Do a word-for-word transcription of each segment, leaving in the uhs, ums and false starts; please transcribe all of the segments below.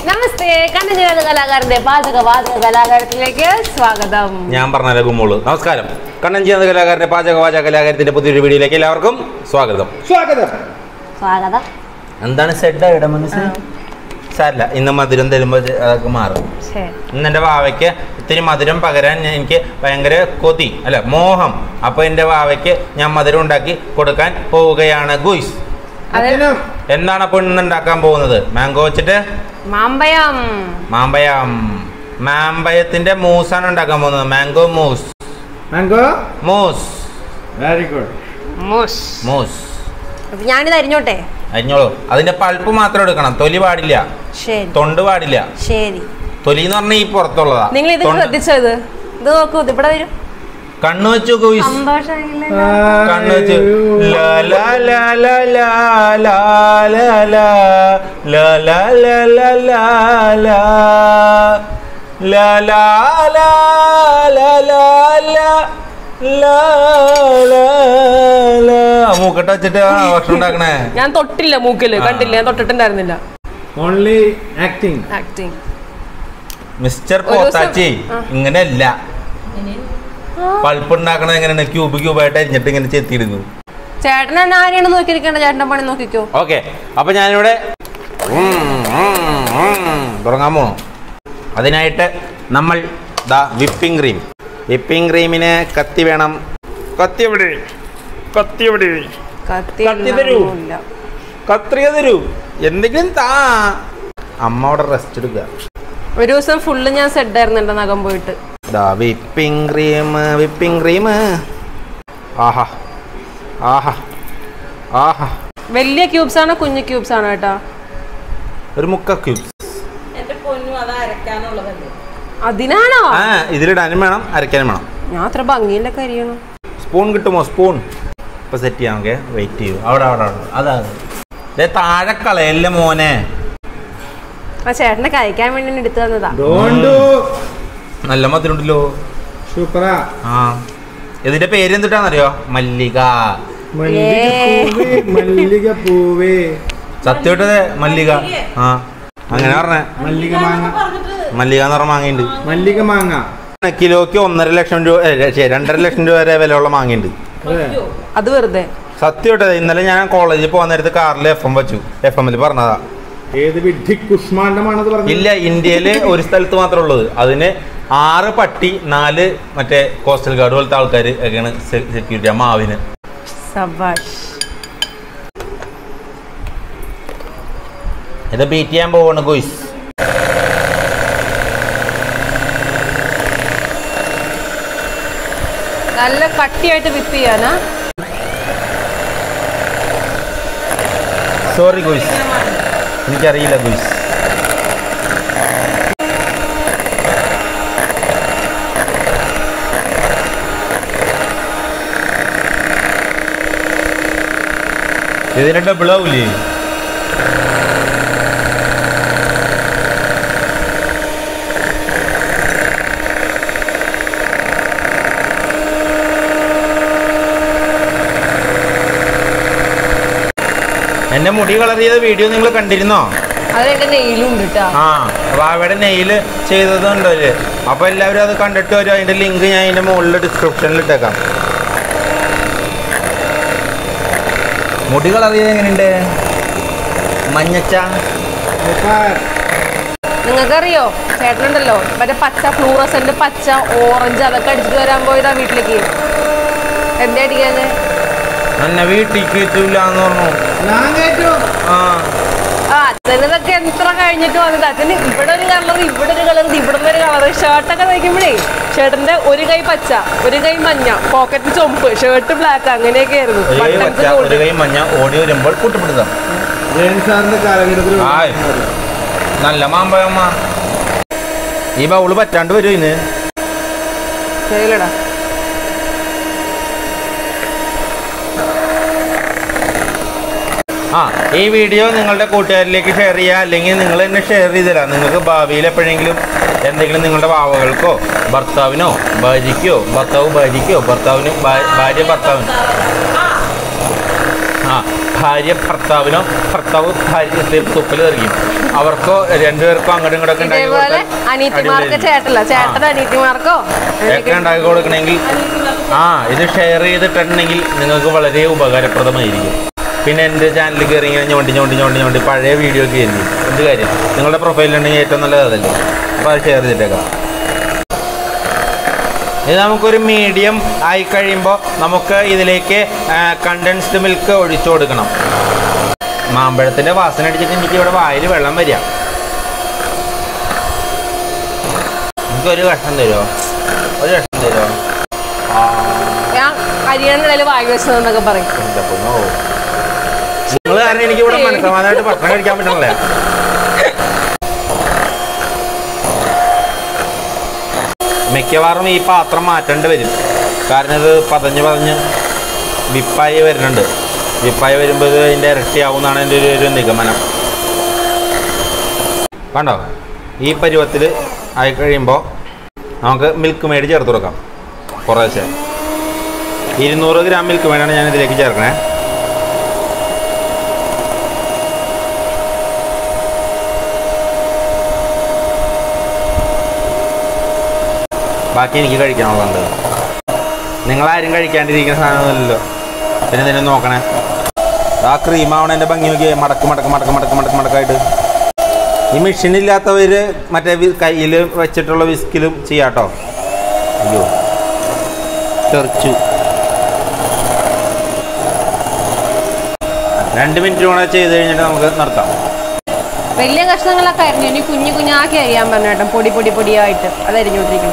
നമസ്തേ, കണ്ണൻ കലാകാരന്റെ പാചക വാചക കലാകാരത്തിലേക്ക് സ്വാഗതം. ഞാൻ പറഞ്ഞ ഗുമ്മോള്. നമസ്കാരം. കണ്ണൻ ചെയ്യുന്ന കലാകാരന്റെ പാചക വാചക കലാകാരത്തിന്റെ പുതിയൊരു വീഡിയോയിലേക്ക് എല്ലാവർക്കും സ്വാഗതം. സ്വാഗതം സ്വാഗതം. എന്താണ് സെഡ് മനസ്സിൽ സാരില്ല, ഇന്ന് മധുരം തരുമ്പോൾ അതൊക്കെ മാറും. ഇന്ന് എൻ്റെ വാവയ്ക്ക് ഇത്തിരി മധുരം പകരാൻ എനിക്ക് ഭയങ്കര കൊതി അല്ല മോഹം. അപ്പൊ എൻ്റെ വാവയ്ക്ക് ഞാൻ മധുരം ഉണ്ടാക്കി കൊടുക്കാൻ പോവുകയാണ്. ഗുയ്സ്, എന്താണ് അപ്പൊ ഇന്ന് ഉണ്ടാക്കാൻ പോകുന്നത്? മാംഗോ വെച്ചിട്ട് മാമ്പയം. മാമ്പയം മാമ്പയത്തിന്റെ മൂസാണ് ഉണ്ടാക്കാൻ പോകുന്നത്. Mango mousse. Mango mousse. Very good. Mousse mousse. ഞാനിത് അരിഞ്ഞോട്ടെ? അരിഞ്ഞോളൂ. അതിന്റെ പൾപ്പ് മാത്രം എടുക്കണം, തൊലി പാടില്ല. ശരി. തൊണ്ട് പാടില്ല. ശരി. തൊലി എന്ന് പറഞ്ഞാൽ ഈ പുറത്തുള്ളതാ. നിങ്ങൾ ഇത് ശ്രദ്ധിച്ചത്? ഇത് നോക്കൂ, ഇവിടെ വരും. കണ്ണു വെച്ചു. കണ്ണു വെച്ചു. മൂക്കട്ട വെച്ചിട്ട് ഭക്ഷണം ഉണ്ടാക്കണേ. ഞാൻ തൊട്ടില്ല മൂക്കില്, കണ്ടില്ല, ഞാൻ തൊട്ടിട്ടുണ്ടായിരുന്നില്ല. Only acting. Acting. Mister Pothachi ഇങ്ങനെയല്ല. പൾപ്പ് ഉണ്ടാക്കണത് എങ്ങനെയാണ്? ക്യൂബ് ക്യൂബായിട്ട് അരിഞ്ഞിട്ട് ഇങ്ങനെ ചെത്തിയിടുന്നു. ചേട്ടൻ എന്നെ ആരെയാണ് നോക്കിയിരിക്കണ്ട, ചേട്ടൻ്റെ പണി നോക്കിക്കോ. ഓക്കെ, അപ്പൊ ഞാനിവിടെ തുടങ്ങാൻ പോണു. അതിനായിട്ട് നമ്മൾ ദാ വിപ്പിംഗ് ക്രീം. വിപ്പിംഗ് ക്രീമിന് കത്തി വേണം. കത്തി എവിടെ? കത്തി എവിടെ? കത്തി തരൂ. കത്രിക തരൂ. എന്തെങ്കിലും താ. അമ്മ അവിടെ റെസ്റ്റ് എടുക്കുക. ഒരു ദിവസം ഫുള്ള് ഞാൻ സെഡ് ആയിരുന്നു എന്റെ നഖം പോയിട്ട്. Whipping cream, whipping cream. ആഹാ ആഹാ ആഹാ. വലിയ ക്യൂബ്സ് ആണോ കുഞ്ഞു ക്യൂബ്സ് ആണോ ഏട്ടാ? ഒരു മുക്ക ക്യൂബ്സ്. അതിനാണോ? ആ, ഇതിലിടാനും വേണം അരയ്ക്കാനും വേണം. ഞാൻ അത്ര ഭംഗിയില്ല കരിയണം. സ്പൂൺ കിട്ടുമോ? സ്പൂൺ ഇപ്പൊ സെറ്റ് ചെയ്യാം. ഓക്കെ, വെയിറ്റ് ചെയ്യൂ. അവിടെ അവിടെ അവിടെ അതാ താഴെ കളയല്ല മോനെ. ആ ചേട്ടനെ കഴിക്കാൻ വേണ്ടി എടുത്തു തന്നതാ. നല്ല മധുരമുണ്ടല്ലോ. സൂപ്പറാ. ആ, ഇതിന്റെ പേര് എന്തിട്ടാന്നറിയോ? മല്ലിക. മല്ലിക പൂവേ. സത്യമായിട്ടത് മല്ലിക. ആ, അങ്ങനെ പറഞ്ഞേ. മല്ലിക മാങ്ങ. മല്ലിക എന്ന് പറഞ്ഞ മാങ്ങയുണ്ട്. മല്ലിക മാങ്ങ കിലോക്ക് ഒന്നര ലക്ഷം രൂപ, രണ്ടര ലക്ഷം രൂപ വരെ വിലയുള്ള മാങ്ങയുണ്ട്. അത് വെറുതെ സത്യമായിട്ടത്. ഇന്നലെ ഞാൻ കോളേജിൽ പോകാൻ നേരത്ത് കാറിൽ എഫ് എം വെച്ചു. എഫ് എമ്മിൽ പറഞ്ഞതാ. ഏത് വിഡ്ഢി കുഷ്മാണ്ഡമാണെന്ന് പറഞ്ഞു? ഇല്ല, ഇന്ത്യയില് ഒരു സ്ഥലത്ത് മാത്രമേ ഉള്ളത്. അതിന് ആറ് പട്ടി, നാല് മറ്റേ കോസ്റ്റൽ ഗാർഡ് പോലത്തെ ആൾക്കാർ ഒക്കെയാണ് സെക്യൂരിറ്റി. ആ മാവിന്. ഇത് ബീറ്റ് ചെയ്യാൻ പോവാണ് ഗോയ്സ്. നല്ല കട്ടിയായിട്ട് വിപ്പ് ചെയ്യാനാ? സോറി ഗോയ്സ്, എനിക്കറിയില്ല ഗോയ്സ്. ഇതിന് ഡബിൾ ആവൂലേ? എന്റെ മുടി കളർ ചെയ്ത വീഡിയോ നിങ്ങൾ കണ്ടിരുന്നോ? അതെന്റെ നെയിലുണ്ട് കേട്ടോ. ആ, വാവയുടെ നെയില് ചെയ്തതുണ്ടോ? അപ്പൊ എല്ലാവരും അത് കണ്ടിട്ട് വരും. അതിന്റെ ലിങ്ക് ഞാൻ അതിന്റെ മുകളിൽ ഡിസ്ക്രിപ്ഷനിൽ ഇട്ടേക്കാം. മുടി കളർ ചെയ്ത് എങ്ങനെയുണ്ട്? മഞ്ഞച്ച. നിങ്ങൾക്കറിയോ ചേട്ടനുണ്ടല്ലോ മറ്റേ പച്ച ഫ്ലൂറസെന്റ്, പച്ച ഓറഞ്ച് അതൊക്കെ അടിച്ചിട്ട് വരാൻ പോയതാ വീട്ടിലേക്ക്. എന്താ അടിക്കാന്? എന്നെ വീട്ടിലേക്ക് എത്തൂലെന്ന് പറഞ്ഞു. ആ ആ അച്ഛനതൊക്കെ എത്ര കഴിഞ്ഞിട്ട് വന്നത്. അച്ഛന് ഇവിടെ ഒരു കളർ, ഇവിടെ ഒരു കളർ, ഇവിടെ ഒരു കളർ. ഷർട്ടൊക്കെ തയ്ക്കുമ്പോഴേ ചേട്ടന്റെ ഒരു കൈ പച്ച, ഒരു കൈ മഞ്ഞ, പോക്കറ്റ് ചുമപ്പ്, ഷർട്ട് ബ്ലാക്ക്, അങ്ങനെയൊക്കെ ആയിരുന്നു. ഒരു കൈ മഞ്ഞ ഓടി വരുമ്പോൾ കൂട്ടുപിടുത്തം. നല്ല മാമ്പഴമ്മ. ഈ ബൗള് പറ്റാണ്ട് വരും ഇന്ന്. ശരിയല്ലടാ. ആ, ഈ വീഡിയോ നിങ്ങളുടെ കൂട്ടുകാരിലേക്ക് ഷെയർ ചെയ്യുക. അല്ലെങ്കിൽ നിങ്ങൾ തന്നെ ഷെയർ ചെയ്തില്ല. നിങ്ങൾക്ക് ഭാവിയിൽ എപ്പോഴെങ്കിലും എന്തെങ്കിലും നിങ്ങളുടെ വാവകൾക്കോ ഭർത്താവിനോ ഭാര്യയ്ക്കോ, ഭർത്താവ് ഭാര്യയ്ക്കോ, ഭർത്താവിന് ഭാര്യ ഭർത്താവിനോ, ആ ഭാര്യ ഭർത്താവിനോ ഭർത്താവ് ഭാര്യ തുപ്പൽ തെറിക്കും. അവർക്കോ രണ്ടുപേർക്കോ അങ്ങോട്ടും ഇങ്ങോട്ടൊക്കെ അനീതിമാർക്ക് ചേട്ടല്ല ചേട്ടൻ അനീതിമാർക്കോ ഒക്കെ ഉണ്ടാക്കി കൊടുക്കണമെങ്കിൽ ആ ഇത് ഷെയർ ചെയ്തിട്ടുണ്ടെങ്കിൽ നിങ്ങൾക്ക് വളരെ ഉപകാരപ്രദമായിരിക്കും. പിന്നെ എൻ്റെ ചാനലിൽ കയറി ഇങ്ങനെ ഞോണ്ടി ഞോണ്ടി ഞോണ്ടി ഞോണ്ടി പഴയ വീഡിയോ ഒക്കെ ആയിരിക്കും. എന്ത് കാര്യം നിങ്ങളുടെ പ്രൊഫൈലിലുണ്ടെങ്കിൽ ഏറ്റവും നല്ലത് അതല്ലേ. അപ്പോൾ അത് ഷെയർ ചെയ്തിട്ടേക്കാം. ഇത് നമുക്കൊരു മീഡിയം ആയി കഴിയുമ്പോൾ നമുക്ക് ഇതിലേക്ക് കണ്ടൻസ്ഡ് മിൽക്ക് ഒഴിച്ചു കൊടുക്കണം. മാമ്പഴത്തിൻ്റെ വാസന അടിച്ചിട്ട് എനിക്ക് ഇവിടെ വായിൽ വെള്ളം വരിക. എനിക്കൊരു കഷ്ണം തരുമോ? ഒരു കഷ്ണം തരുമോ? അരിയാണിടയിൽ വായി വെച്ചതെന്നൊക്കെ പറയും. നിങ്ങൾ കാരണം എനിക്ക് ഇവിടെ മനസ്സമാധാനമായിട്ട് ഭക്ഷണം കഴിക്കാൻ പറ്റണല്ലേ. മിക്കവാറും ഈ പാത്രം മാറ്റേണ്ടി വരും. കാരണം ഇത് പതഞ്ഞ് പതഞ്ഞ് വിപ്പായി വരുന്നുണ്ട്. വിപ്പായി വരുമ്പോൾ ഇത് അതിൻ്റെ ഇരട്ടിയാവും എന്നാണ് എൻ്റെ ഒരു ഒരു നിഗമനം. കണ്ടോ ഈ പരുവത്തിൽ ആയി കഴിയുമ്പോൾ നമുക്ക് മിൽക്ക് മെയ്ഡ് ചേർത്ത് കൊടുക്കാം. കുറേശ്ശെ ഇരുന്നൂറ് ഗ്രാം മിൽക്ക് മെയ്ഡാണ് ഞാൻ ഇതിലേക്ക് ചേർക്കണേ. ബാക്കി എനിക്ക് കഴിക്കാനുള്ളതുണ്ട്. നിങ്ങളാരും കഴിക്കാണ്ടിരിക്കുന്ന സാധനമൊന്നുമില്ലല്ലോ. പിന്നെ ഇതിനെ നോക്കണേ. ആ ക്രീമാവണ എൻ്റെ ഭംഗി നോക്കി മടക്ക് മടക്ക് മടക്ക് മടക്ക് മടക്ക് മടക്കായിട്ട്. ഈ മെഷീനില്ലാത്തവർ മറ്റേ കയ്യിൽ വെച്ചിട്ടുള്ള വിസ്കിലും ചെയ്യാട്ടോ. അയ്യോ തെറിച്ചു. രണ്ട് മിനിറ്റ് കൂടെ ചെയ്ത് കഴിഞ്ഞിട്ട് നമുക്ക് നിർത്താം. വലിയ കഷ്ണങ്ങളൊക്കെ അരിഞ്ഞു. ഇനി കുഞ്ഞു കുഞ്ഞാക്കി അരിയാൻ പറഞ്ഞു കേട്ടോ. പൊടി പൊടി പൊടിയായിട്ട് അത് അരിഞ്ഞുകൊണ്ടിരിക്കണം.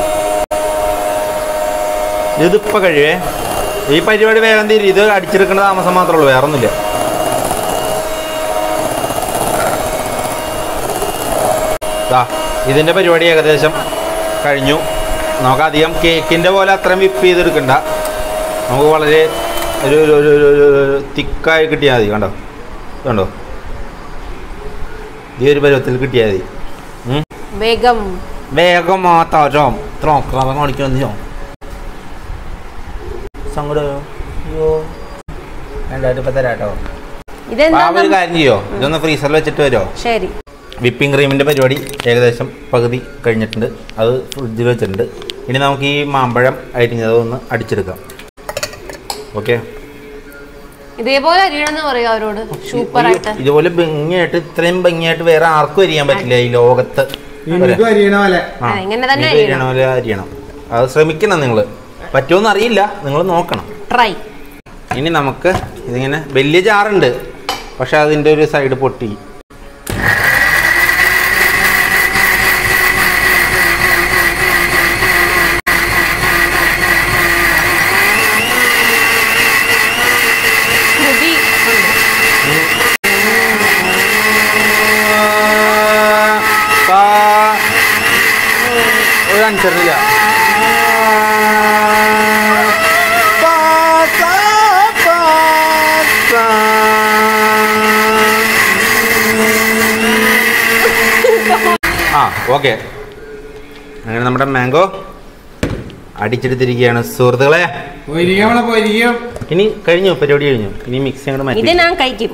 ഇതിപ്പോൾ കഴിവേ ഈ പരിപാടി വേഗം തീരും. ഇത് അടിച്ചെടുക്കേണ്ട താമസം മാത്രമേ ഉള്ളൂ, വേറെ ഒന്നുമില്ല. ദാ ഇതിൻ്റെ പരിപാടി ഏകദേശം കഴിഞ്ഞു. നമുക്ക് അധികം കേക്കിൻ്റെ പോലെ അത്രയും വിപ്പ് ചെയ്തെടുക്കണ്ട. നമുക്ക് വളരെ ഒരു ഒരു ഒരു തിക്കായി കിട്ടിയാൽ മതി. കണ്ടോ കണ്ടോ ഈ ഒരു പരുവത്തിൽ കിട്ടിയാൽ മതി. വേഗം വേഗം മാത്രം ത്രോക്രാമ കാണിക്കണമെന്നോ സങ്കടയോ? അയ്യോ രണ്ടായിട്ട് ഇപ്പം തരാട്ടോ. ഒരു കാര്യം ചെയ്യോ, ഇതൊന്ന് ഫ്രീസറിൽ വെച്ചിട്ട് വരുമോ? ശരി. വിപ്പിംഗ് ക്രീമിൻ്റെ പരിപാടി ഏകദേശം പകുതി കഴിഞ്ഞിട്ടുണ്ട്. അത് ഫ്രിഡ്ജിൽ വെച്ചിട്ടുണ്ട്. ഇനി നമുക്ക് ഈ മാമ്പഴം അരിഞ്ഞത് ഒന്ന് അടിച്ചെടുക്കാം. ഓക്കെ ഇതേപോലെ അരിയണമെന്ന് പറയും അവരോട്. സൂപ്പറായിട്ട് ഇതുപോലെ ഭംഗിയായിട്ട് ഇത്രയും ഭംഗിയായിട്ട് വേറെ ആർക്കും അരിയാൻ പറ്റില്ല ഈ ലോകത്ത്. അരിയണ പോലെ അരിയണം. അത് ശ്രമിക്കണം നിങ്ങൾ. പറ്റുമെന്ന് അറിയില്ല, നിങ്ങൾ നോക്കണം. ട്രൈ. ഇനി നമുക്ക് ഇതിങ്ങനെ വലിയ ജാറുണ്ട്, പക്ഷെ അതിൻ്റെ ഒരു സൈഡ് പൊട്ടി. ഒരു അനുസരില്ല. ആ ഓക്കെ, അങ്ങനെ നമ്മുടെ മാംഗോ അടിച്ചെടുത്തിരിക്കുകയാണ് സുഹൃത്തുക്കളെ. ഇനി കഴിഞ്ഞു, പരിപാടി കഴിഞ്ഞു. ഇനി മിക്സി അങ്ങോട്ട് മാറ്റി. ഞാൻ കഴിക്കും.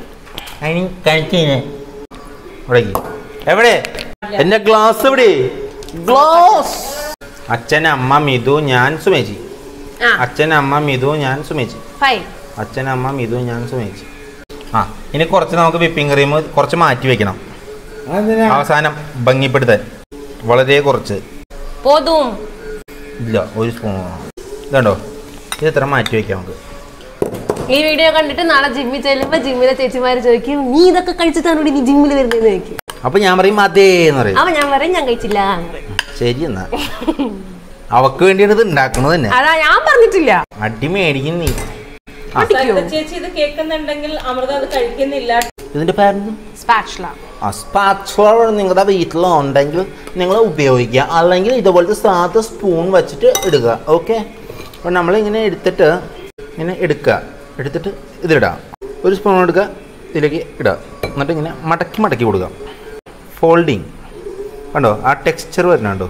എവിടെ എന്റെ ഗ്ലാസ്? എവിടെ ഗ്ലാസ്? അച്ഛൻ, അമ്മ, മിതു, ഞാൻ, സുമേച്ചി. അച്ഛൻ, അമ്മ, മിതു, ഞാൻ, സുമേച്ചി. അച്ഛൻ, അമ്മ, മിതു, ഞാൻ, സുമേച്ചി. ആ ഇനി കുറച്ച് നമുക്ക് വിപ്പിംഗ് ക്രീം കുറച്ച് മാറ്റി വെക്കണം. അവസാനം ഭംഗിപ്പെടുത്താൻ വളരെ കുറച്ച് ഇല്ല, ഒരു സ്പൂൺ ഇതുണ്ടോ. ഇത് എത്ര മാറ്റി വെക്കാം നമുക്ക്. ഈ വീഡിയോ കണ്ടിട്ട് നാളെ ജിമ്മിൽ ചെല്ലുമ്പോ ജിമ്മിലെ ചേച്ചിമാര് ചോദിക്കും, നീ ഇതൊക്കെ കഴിച്ചിട്ടാണ് നീ ജിമ്മിൽ വരുന്നതെന്ന് ചോദിക്കും. അപ്പൊ ഞാൻ പറയും അതേന്ന് പറയും. അപ്പൊ ഞാൻ പറയും ഞാൻ കഴിച്ചില്ല. ശരി എന്നാ അവക്ക് വേണ്ടിയാണ് ഇത് ഉണ്ടാക്കുന്നത് തന്നെ. അതാ ഞാൻ പറഞ്ഞിട്ടില്ല. അടി മേടിക്കും നീ. ചേച്ചി ഇത് കേൾക്കുന്നുണ്ടെങ്കിൽ അമൃത അത് കഴിക്കുന്നില്ല. ഇതിന്റെ പേര് സ്പാച്ചുല. ആ സ്പാച്ചുല നിങ്ങളുടെ വീട്ടിലുണ്ടെങ്കിൽ നിങ്ങൾ ഉപയോഗിക്കുക. അല്ലെങ്കിൽ ഇതുപോലത്തെ സാധാ സ്പൂൺ വെച്ചിട്ട് ഇടുക. ഓക്കെ, അപ്പോൾ നമ്മളിങ്ങനെ എടുത്തിട്ട് ഇങ്ങനെ എടുക്കുക. എടുത്തിട്ട് ഇതിലിടാം. ഒരു സ്പൂൺ എടുക്കുക, ഇതിലേക്ക് ഇടുക. എന്നിട്ട് ഇങ്ങനെ മടക്കി മടക്കി കൊടുക്കുക. ഫോൾഡിങ് കണ്ടോ, ആ ടെക്സ്ചർ വരുന്നുണ്ടോ?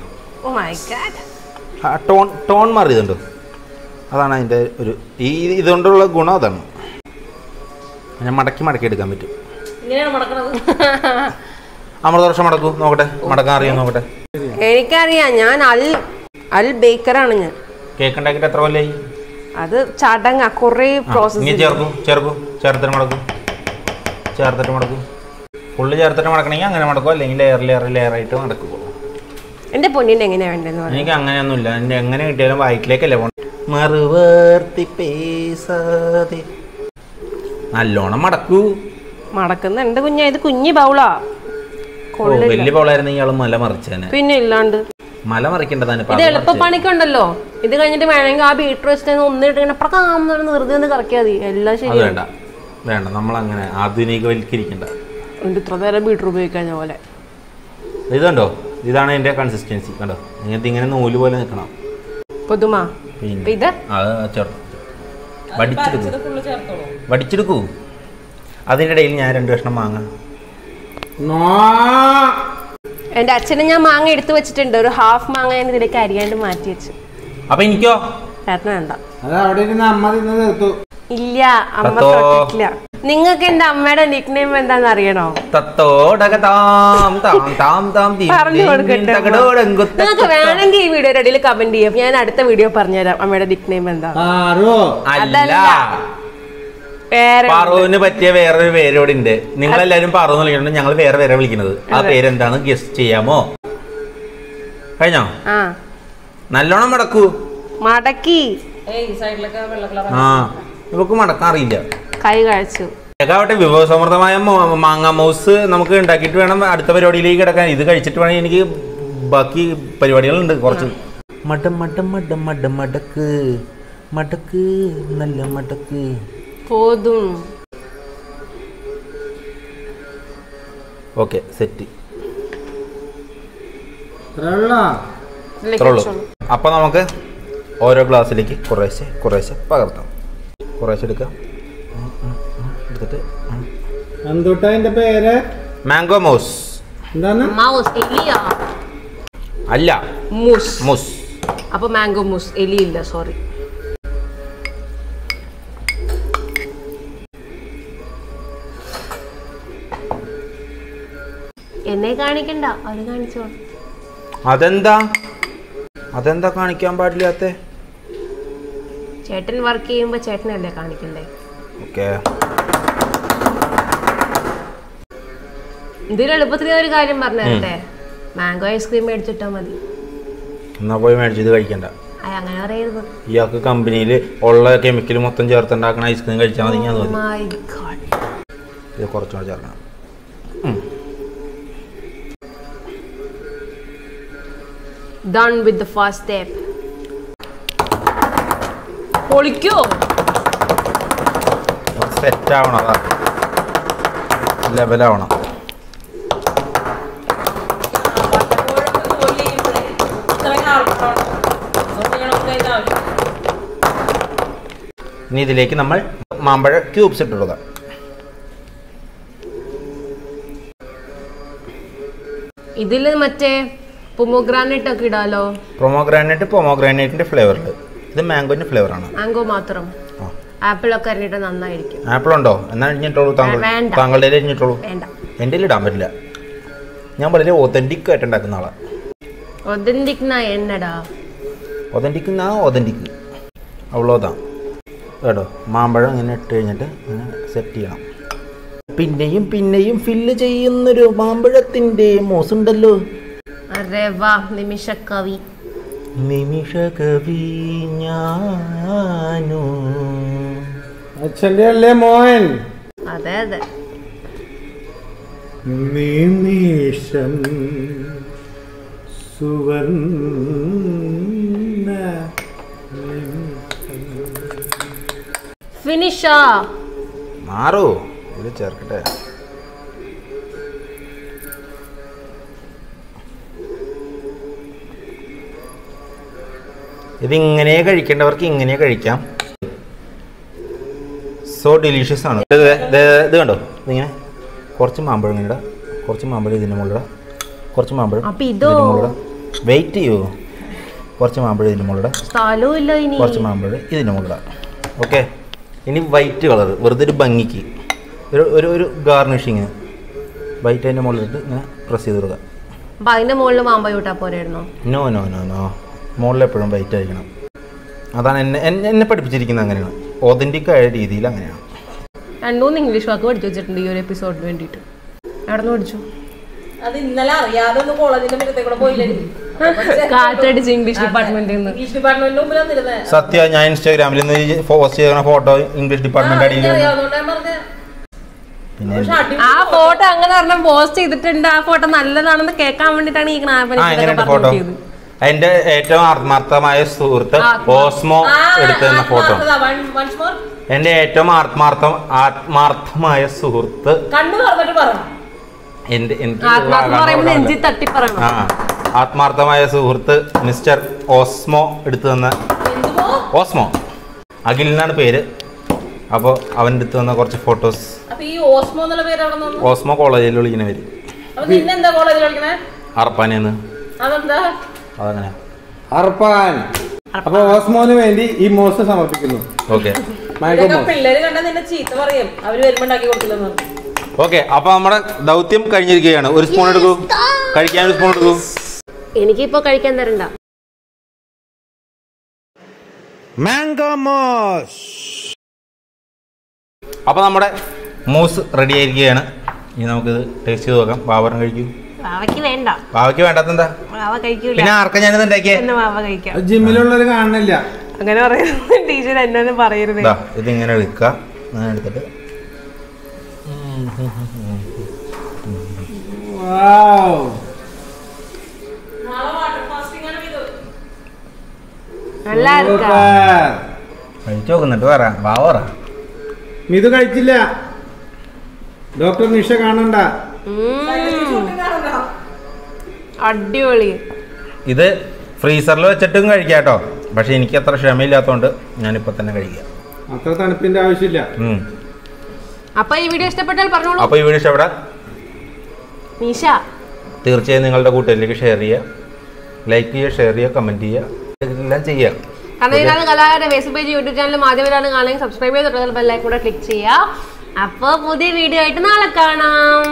ആ ടോൺ ടോൺ മാറിയതുണ്ടോ? അതാണ് അതിൻ്റെ ഒരു ഈ ഇതുകൊണ്ടുള്ള ഗുണം. അതാണ് ഞാൻ മടക്കി മടക്കി എടുക്കാൻ പറ്റും. ഇങ്ങനെയാണ് മടക്കണത്. അമൃതവർഷം മടക്കൂ നോക്കട്ടെ, മടക്കാൻ അറിയാം നോക്കട്ടെ. എനിക്കറിയാം, ഞാൻ അൽ അൽ ബേക്കറാണ് ഞാൻ. കേക്ക് ഉണ്ടാക്കിയിട്ട് എത്ര കൊല്ലായി? അത് ചടങ്ങ കുറേ പ്രോസസ്. ഇനി ചേർക്കൂ ചേർക്കൂ ചേർത്തിട്ട് മടക്കൂ ചേർത്തിട്ട് മടക്കൂ. ഫുള്ള് ചേർത്തിട്ട് മടക്കണമെങ്കിൽ അങ്ങനെ മടക്കും, അല്ലെങ്കിൽ ലെയർ ലെയർ ലെയർ ആയിട്ട് മടക്കുക. എന്റെ പൊന്നിന്റെ എങ്ങനെയാ വേണ്ടെന്ന് പറഞ്ഞു. എനിക്ക് അങ്ങനെയൊന്നുമില്ല, എൻ്റെ എങ്ങനെ കിട്ടിയാലും വയറ്റിലേക്കല്ലേ പോകണം. മറുവർത്തി പേസാതെ നല്ലോണം മടക്കൂ. മടക്കുന്ന എന്റെ കുഞ്ഞാ, ഇത് കുഞ്ഞി ബൗളാ. വലിയ ബൗളായിരുന്നു ഇയാൾ മല മറിച്ചേനെ. പിന്നെ ഇല്ലാണ്ട് മല മറിക്കേണ്ടതാണ്. ഇത് എളുപ്പപ്പണിക്കുണ്ടല്ലോ. ഇത് കഴിഞ്ഞിട്ട് വേണമെങ്കിൽ ആ ബീറ്റർ വെച്ചിട്ട് ഒന്നിട്ട് ഇങ്ങനെ പ്രകാന്ന് വെറുതെ ഒന്ന് കറക്കിയാൽ മതി, എല്ലാം ശരി. വേണ്ട വേണ്ട, നമ്മൾ അങ്ങനെ ആധുനികവൽക്കരിക്കണ്ട. എന്നിട്ട് ഇത്ര നേരം ബീറ്റർ ഉപയോഗിക്കാൻ പോലെ. ഇതുണ്ടോ, ഇതാണ് എൻ്റെ കൺസിസ്റ്റൻസി. കണ്ടോ, ഇങ്ങനത്തെ ഇങ്ങനെ നൂല് പോലെ നിൽക്കണം. പുതുമ ഇത് വടിച്ചെടുക്കൂ വടിച്ചെടുക്കൂ. അതിൻ്റെ ഇടയിൽ ഞാൻ രണ്ട് കഷ്ണം മാങ്ങ. എന്റെ അച്ഛനെ ഞാൻ മാങ്ങ എടുത്തു വെച്ചിട്ടുണ്ട്. ഒരു ഹാഫ് മാങ്ങ ഞാൻ ഇതിലേക്ക് അരിയാണ്ട് മാറ്റി വെച്ചു. അപ്പൊ എനിക്കോ? ചേട്ടന് വേണ്ട. ഇല്ല, അമ്മ തൊട്ടിട്ടില്ല. നിങ്ങൾക്ക് എന്റെ അമ്മയുടെ നിക് നെയിം എന്താന്ന് അറിയണോ? പറഞ്ഞു കൊടുക്കട്ടെ. നിങ്ങൾക്ക് വേണമെങ്കിൽ ഈ വീഡിയോയുടെ ഇടയിൽ കമന്റ് ചെയ്യാം, ഞാൻ അടുത്ത വീഡിയോ പറഞ്ഞുതരാം അമ്മയുടെ നിക് നെയിം എന്താ. അതല്ല, പാറുവിന് പറ്റിയ വേറൊരു പേര് ഇവിടെ ഉണ്ട്. നിങ്ങളെല്ലാരും പാറു എന്ന് വിളിക്കുന്നുണ്ട്, ഞങ്ങൾ വേറെ വേറെ വിളിക്കുന്നത്. ആ പേരെന്താണ് ഗസ്റ്റ് ചെയ്യാമോ? കഴിഞ്ഞോ? നല്ലോണം മടക്കൂ. മടക്കി ആ, ഇവക്ക് മടക്കാൻ അറിയില്ല. കൈ കഴിച്ചു. കേക്കാവട്ടെ, വിഭവസമൃദ്ധമായ മാങ്ങ മൗസ് നമുക്ക് ഉണ്ടാക്കിയിട്ട് വേണം അടുത്ത പരിപാടിയിലേക്ക് കിടക്കാൻ. ഇത് കഴിച്ചിട്ട് വേണം എനിക്ക് ബാക്കി പരിപാടികളുണ്ട് കുറച്ച്. മടം മടം മടം മടം മടക്ക് മടക്ക് നല്ല മടക്ക്. പോതും. Okay, set. അപ്പൊ നമുക്ക് ഓരോ ഗ്ലാസ്സിലേക്ക് കുറേശ്ശെ കുറേശ്ശെ പകർത്താം. കുറേശ്ശെ എടുക്കാം. എടുത്തിട്ട് പേര് മാംഗോ മൗസ്. അല്ല, മൂസ്. മൂസ്. അപ്പൊ മാംഗോ മൂസ്. എലിയില്ല, സോറി. എന്നെ കാണിക്കണ്ട, അവര് കാണിച്ചോ. അതെന്താ അതെന്താ കാണിക്കാൻ പാടില്ലാത്ത? ചേട്ടൻ വർക്ക് ചെയ്യുമ്പോ ചേട്ടനല്ലേ കാണിക്കണ്ടേ? ഓക്കെ. എന്തൊരു എളുപ്പത്തിൽ ഒരു കാര്യം പറഞ്ഞേ, മാംഗോ ഐസ്ക്രീം മേടിച്ചിട്ടാ മതി. എന്നാ പോയി മേടിച്ചത് കഴിക്കണ്ട. അങ്ങനെ പറയരുത്. ഇയാൾക്ക് കമ്പനിയിൽ ഉള്ള കെമിക്കൽ മൊത്തം ചേർത്തുണ്ടാക്കണ ഐസ്ക്രീം കഴിച്ചാൽ മതി. ഞാൻ ഇത് കുറച്ചുകൂടെ ചേർക്കണം. Done with the first step. പൊളിക്കോ? സെറ്റ് ആവണം, അതാ ലെവലാവണം. ഇനി ഇതിലേക്ക് നമ്മൾ മാമ്പഴ ക്യൂബ്സ് ഇട്ട് കൊടുക്കാം. ഇതില് മറ്റേ പൊമോഗ്രാനൈറ്റ് ഒക്കെ ഇടാലോ. പൊമോഗ്രാനൈറ്റ് പൊമോഗ്രാനൈറ്റിന്റെ ഫ്ലേവറിൽ, ഇത് മാംഗോന്റെ ഫ്ലേവർ ആണ്. മാംഗോ മാത്രം. ആപ്പിൾ ഒക്കെ അരിഞ്ഞിട്ട് നന്നായിരിക്കും. ആപ്പിൾ ഉണ്ടോ? എന്നാ അരിഞ്ഞിട്ടോളൂ. താങ്കൾ താങ്കളുടെ അരിഞ്ഞിട്ടോളൂ. എൻ്റെ ഇടാൻ പറ്റില്ല. ഞാൻ വളരെ ഒതന്റിക് ആയിട്ട് ഉണ്ടാക്കുന്ന ആളാ. ഒതന്റിക് എന്നടാ? ഒതന്റിക് എന്നാ ഒതന്റിക് അവളോതാ കേട്ടോ. മാമ്പഴം ഇങ്ങനെ ഇട്ട് കഴിഞ്ഞിട്ട് ഇങ്ങനെ സെറ്റ് ചെയ്യണം. പിന്നെയും പിന്നെയും ഫില്ല് ചെയ്യുന്നൊരു മാമ്പഴത്തിന്റെ മോസുണ്ടല്ലോ. അരെ വാ, നിമിഷ കവി. നിമിഷ കവി ഞാനോ. അച്ഛൻ്റെ അല്ലേ മോൻ? അതെ അതെ. നിമിഷം സുവർണ ഫിനിഷാ. മാറൂ, ഇത് ചേർക്കട്ടെ. ഇതിങ്ങനെ കഴിക്കേണ്ടവർക്ക് ഇങ്ങനെ കഴിക്കാം. സോ ഡെലീഷ്യസ് ആണ്. ഇത് ഇത് കണ്ടോ, ഇതിങ്ങനെ കുറച്ച് മാമ്പഴം ഇങ്ങനെ ഇടാം, കുറച്ച് മാമ്പഴം ഇതിൻ്റെ മുകളിലിടാം, കുറച്ച് മാമ്പഴം ഇതിൻ്റെ മുകളിലിടാം. വെയിറ്റ് ചെയ്യൂ. കുറച്ച് മാമ്പഴം ഇതിൻ്റെ മുകളിലിടാം, കുറച്ച് മാമ്പഴം ഇതിൻ്റെ മുകളിലിടാം. ഓക്കെ. ഇനി വൈറ്റ് കളർ വെറുതെ ഒരു ഭംഗിക്ക് ഒരു ഒരു ഒരു ഗാർണിഷിങ് ബൈറ്റ് അതിൻ്റെ മുകളിലിട്ട് ഇങ്ങനെ പ്രസ് ചെയ്ത് കൊടുക്കുക. അപ്പം അതിൻ്റെ മുകളിൽ മാമ്പഴം ഇട്ടാൽ പോരായിരുന്നോ? നോ നോ നോ നോ മുകളിൽ എപ്പോഴും ബൈറ്റ് ആയിരിക്കണം. അതാണ് എന്നെ എന്നെ പഠിപ്പിച്ചിരിക്കുന്നത്. അങ്ങനെയാണ്, ഒതൻറ്റിക് ആയ രീതിയിൽ അങ്ങനെയാണ്. രണ്ടുമൂന്ന് ഇംഗ്ലീഷ് വാക്ക് പഠിച്ചു വെച്ചിട്ടുണ്ട് ഈ ഒരു എപ്പിസോഡിന് വേണ്ടിയിട്ട്. എവിടെ നിന്ന് പഠിച്ചു? അത് ഇന്നലെ അറിയാതെ ഒന്ന് കോളേജിന്റെ മുറ്റത്തെ കൂടെ പോയില്ലേ? കാറ്റടിച്ച് ഇംഗ്ലീഷ് ഡിപ്പാർട്ട്മെന്റിൽ നിന്ന്. ഇംഗ്ലീഷ് ഡിപ്പാർട്ട്മെന്റിന് മുമ്പിൽ സത്യ ഞാൻ ഇൻസ്റ്റാഗ്രാമിൽ നിന്ന് പോസ്റ്റ് ചെയ്യുന്ന ഫോട്ടോ ഇംഗ്ലീഷ് ഡിപ്പാർട്ട്മെന്റ് അടിയിൽ ആ ഫോട്ടോ അങ്ങനെ പറഞ്ഞ പോസ്റ്റ് ചെയ്തിട്ടുണ്ട്. ആ ഫോട്ടോ നല്ലതാണെന്ന് കേൾക്കാൻ വേണ്ടിട്ടാണ് ഈ ഫോട്ടോ. അതിന്റെ ഏറ്റവും ആത്മാർത്ഥമായ സുഹൃത്ത് ഓസ്മോ എടുത്തുന്ന ഫോട്ടോ. എന്റെ ഏറ്റവും ആത്മാർത്ഥം ആത്മാർത്ഥമായ സുഹൃത്ത് എന്റെ എനിക്ക് ആത്മാർത്ഥമായ സുഹൃത്ത് മിസ്റ്റർ ഓസ്മോ എടുത്തു തന്ന ഓസ്മോ അഖിൽ എന്നാണ് പേര്. അപ്പോൾ അവൻ എടുത്തു തന്ന കുറച്ച് ഫോട്ടോസ്. ഓസ്മോ കോളേജിൽ വിളിക്കുന്ന പേര് അർപ്പാനെന്ന്. അതങ്ങനെ അർപ്പാൻ. അപ്പൊ ഓസ്മോന് വേണ്ടി ഈ മോസ് സമർപ്പിക്കുന്നു. ഓക്കെ പിള്ളേര് കണ്ടാ നിന്നെ ചീത്ത പറയും, അവര് വരുമ്പോ ഉണ്ടാക്കി കൊടുക്കില്ലെന്ന്. ഓക്കെ, അപ്പൊ നമ്മുടെ ദൗത്യം കഴിഞ്ഞിരിക്കുകയാണ്. ഒരു സ്പൂൺ എടുക്കൂ, കഴിക്കാൻ ഒരു സ്പൂൺ എടുക്കൂ. എനിക്കിപ്പോ കഴിക്കാൻ തരണ്ട. മാംഗോമോസ്. അപ്പൊ നമ്മുടെ മൂസ് റെഡി ആയിരിക്കുകയാണ്. ഇനി നമുക്കിത് ടേസ്റ്റ് ചെയ്ത് നോക്കാം. ബാബറിന് കഴിക്കൂ. വാവയ്ക്ക് വേണ്ട. ബാവയ്ക്ക് വേണ്ടാത്തെന്താ? വാവ കഴിക്കൂല. പിന്നെ ആർക്കാ ഞാനിത് ഉണ്ടാക്കിയേ? വാവ കഴിക്കാം. ജിമ്മിലുള്ളവര് കാണുന്നില്ല അങ്ങനെ പറയുന്നത്. ടീച്ചർ എന്നൊന്നും പറയരുത്. ഇതിങ്ങനെ എടുക്കുക, അങ്ങനെ എടുത്തിട്ട് കഴിച്ചു നോക്കുന്നുണ്ട്. പറ ബാവറ. ഇത് കഴിച്ചില്ല. ഡോക്ടർ നിഷ കാണണ്ട. അടിപൊളി. ഇത് ഫ്രീസറിൽ വെച്ചിട്ടും കഴിക്കാട്ടോ. പക്ഷെ എനിക്ക് അത്ര ക്ഷമയില്ലാത്തോണ്ട് ഞാനിപ്പോ തന്നെ കഴിക്കാം. അത്ര തണുപ്പിന്റെ ആവശ്യമില്ല. അപ്പൊ ഈ വീഡിയോ ഇഷ്ടപ്പെട്ടാൽ പറഞ്ഞോളൂ. അപ്പൊ ഈ വീഡിയോ ഇഷ്ടപ്പെടാ നിഷ തീർച്ചയായും നിങ്ങളുടെ കൂട്ടുകാരിലേക്ക് ഷെയർ ചെയ്യുക, ലൈക്ക് ചെയ്യുക, ഷെയർ ചെയ്യുക, കമന്റ് ചെയ്യുക, എല്ലാം ചെയ്യുക. കണ്ണൻ കലാകാരന്റെ ഫേസ്ബുക്ക് പേജ്, യൂട്യൂബ് ചാനൽ ആദ്യമായിട്ടാണ് കാണുന്നത് സബ്സ്ക്രൈബ് ചെയ്ത് ബെല്ലൈക്കൺ കൂടെ ക്ലിക്ക് ചെയ്യുക. അപ്പൊ പുതിയ വീഡിയോ ആയിട്ട് നാളെ കാണാം.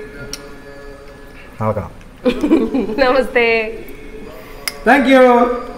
നാളെ കാണാം. നമസ്തേ. Thank U.